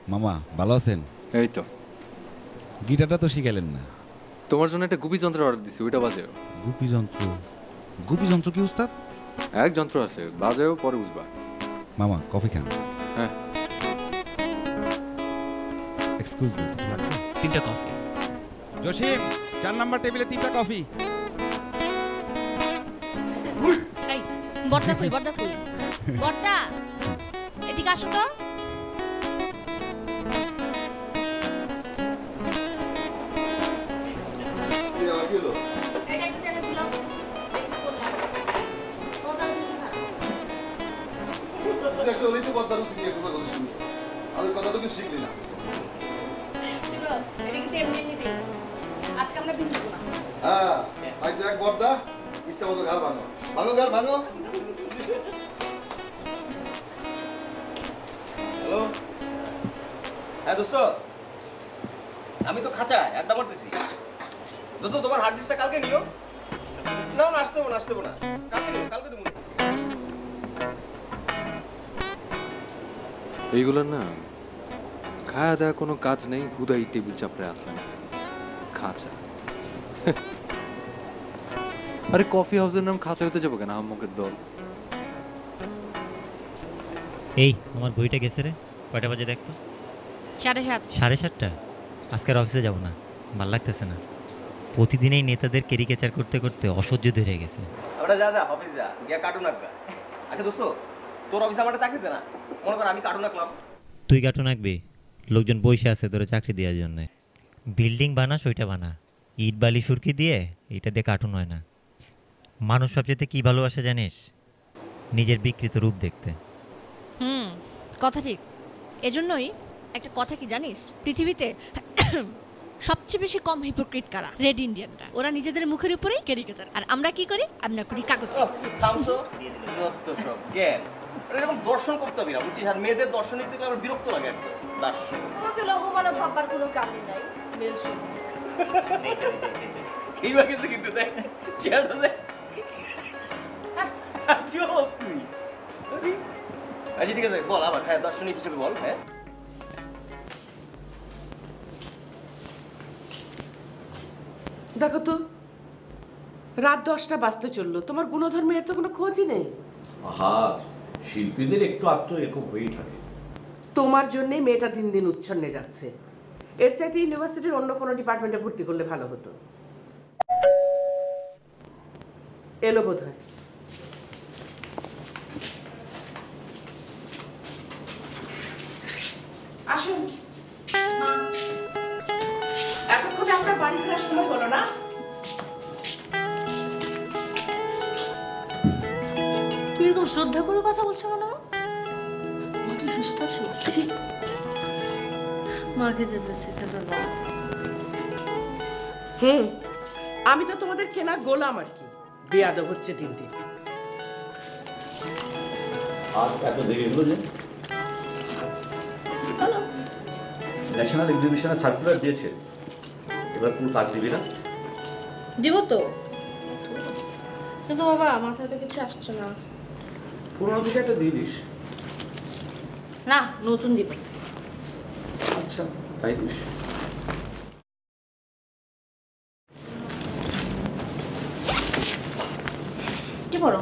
মামা ভালো আছেন? এই তো গিটারটা তো শিখাইলেন না। তোমার জন্য একটা গুপি যন্ত্র অর্ডার দিছি, ওইটা বাজেও। গুপি যন্ত্র? গুপি যন্ত্র কি উস্তাদ? এক যন্ত্র আছে, বাজেও পরে বুঝবা। মামা কফি খান। হ্যাঁ এক্সকিউজ মি, 3টা কফি। জসিম 4 নাম্বার টেবিলে 3টা কফি। এই বড়দা কই বড়দা এদিকে আসো তো। হ্যালো, হ্যাঁ দোস্ত, আমি তো খাঁচায় আড্ডা মারতেছি। দোস্ত তোমার হার্ড ডিস্কটা কালকে নিও। না না, আসতে দেবো না, কালকে নিও, কালকে দেবো। এইগুলো না খাওয়া দাওয়া কোনো কাজ নেই, হুদাই টেবিল চাপড়ে আসে খাঁচা। আরে কফি হাউসের নাম খাঁচা হতে যাবো কেন? আম্মকের দল। এই আমার ঘড়িটা গেছে রে, কয়টা বাজে দেখতো? 7:30। 7:30টা? আজকের অফিসে যাব না, ভাল লাগতেছে না। প্রতিদিনই নেতাদের ক্যারিকেচার করতে করতে অসহ্য ধরে গেছে। আমরা যা অফিস যা, গিয়া কার্টুন আঁকবা। আচ্ছা দোস্ত, তোর অফিসে আমার চাকরি দে না, মনে কর আমি কার্টুন আঁকলাম। তুই কার্টুন আঁকবি? লোকজন বসে আছে তোর চাকরি দেওয়ার জন্য। বিল্ডিং বানাস ওইটা বানা, ইট বালি সুরকি দিয়ে এটা দিয়ে কার্টুন হয় না। মানুষ সবচেয়ে কি ভালোবাসে জানিস? নিজের বিকৃত রূপ দেখতে। কথা ঠিক। এজন্যই একটা কথা কি জানিস, পৃথিবীতে সবচেয়ে বেশি কম হিপোক্রিট কারা? রেড ইন্ডিয়ানরা। ওরা নিজেদের মুখের উপরেই ক্যারিকেচার, আর আমরা কি করি? আমরা করি কাগজ। থামতো যত সব জ্ঞান, এরকম দর্শন করতে হবে না, বুঝছিস? আর মেয়েদের দর্শন দেখলে আমার বিরক্ত লাগে একদম। দর্শন তোমাকে লহমানব ভাববার কোনো কারণ নাই। Male chauvinist. এই বাকি কিন্তু দেখ চেহারা দেখ। আচ্ছা তুই আচ্ছা ঠিক আছে, বল আবার। হ্যাঁ, দর্শনিক হিসেবে বল। হ্যাঁ, দেখো তো, রাত 10টা বাজতে চললো, তোমার গুণধর্মের তো কোনো খোঁজই নেই। আহা, শিল্পীদের একটু আধটু এরকম হয়েই থাকে। তোমার জন্যই মেয়েটা দিন দিন উচ্ছন্নে যাচ্ছে। এর চাইতে ইউনিভার্সিটির অন্য কোনো ডিপার্টমেন্টে ভর্তি করলে ভালো হতো। এলো বোধ হয়। আসুন, এতক্ষণে আপনার বাড়ি ফেরার সময় হলো না? তুমি এরকম শ্রদ্ধা করে কথা বলছো কেন? তুমি সুস্থ আছো? মা খেতে পেয়েছে, খেতে দাও। আমি তো তোমাদের কেনা গোলাম আর কি। বেয়াদব হচ্ছে দিন দিন। আর এত দেরি হলো যে? ন্যাশনাল এক্সিবিশনে সার্কুলার দিয়েছে, এবার কোনো কাজ দিবি না? দিব তো, কিন্তু বাবা মাথায় তো কিছু আসছে না। পুরোনো থেকে একটা দিয়ে দিস। না, নতুন দিব। আচ্ছা, তাই দিস। কি বলো?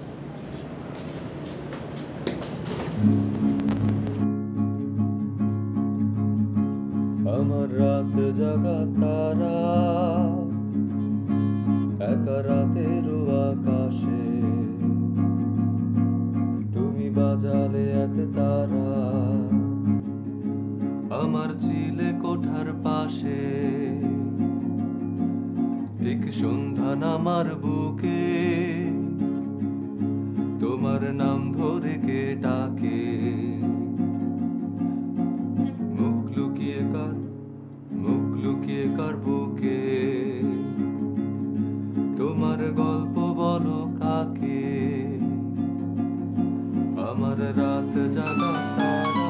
আমার রাত জাগা তারা একা রাতের আকাশে, তুমি বাজালে এক তারা আমার চিলে কোঠার পাশে, ঠিক সন্ধ্যা নামার বুকে তোমার নাম ধরে কে ডাকে, মুখ লুকিয়ে কার বুকে, তোমার গল্প বলো কাকে, আমার রাত জাগা তারা।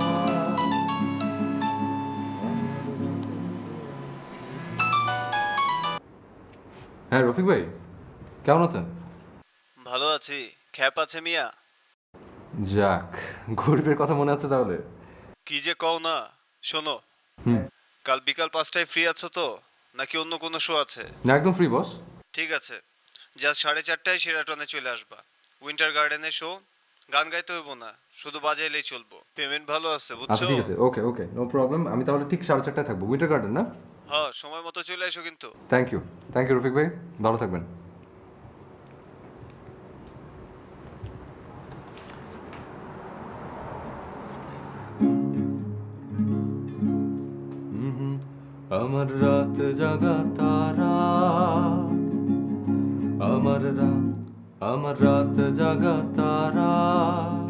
হ্যাঁ রফিক ভাই, কেমন আছেন? ভালো আছি। খ্যাপ আছে মিয়া? যাক, গরিবের কথা মনে আছে তাহলে? কি যে কও না, শোনো, হুম কাল বিকাল 5টায় ফ্রি আছো তো, নাকি অন্য কোনো শো আছে? না, একদম ফ্রি বস। ঠিক আছে, জাস্ট 4:30টায় শেরাটনে চলে আসবা। উইন্টার গার্ডেনে শো, গান গাইতে হইব না, শুধু বাজাইলেই চলবো। পেমেন্ট ভালো আছে, আচ্ছা বুঝছো? ঠিক আছে, ওকে ওকে, নো প্রবলেম। আমি তাহলে ঠিক 4:30টায় থাকবো, উইন্টার গার্ডেন না? হ্যাঁ, সময় মতো চলে এসো কিন্তু। থ্যাংক ইউ রফিক ভাই, ভালো থাকবেন। আমার রাত জাগা তারা, আমার রাত জাগা তারা।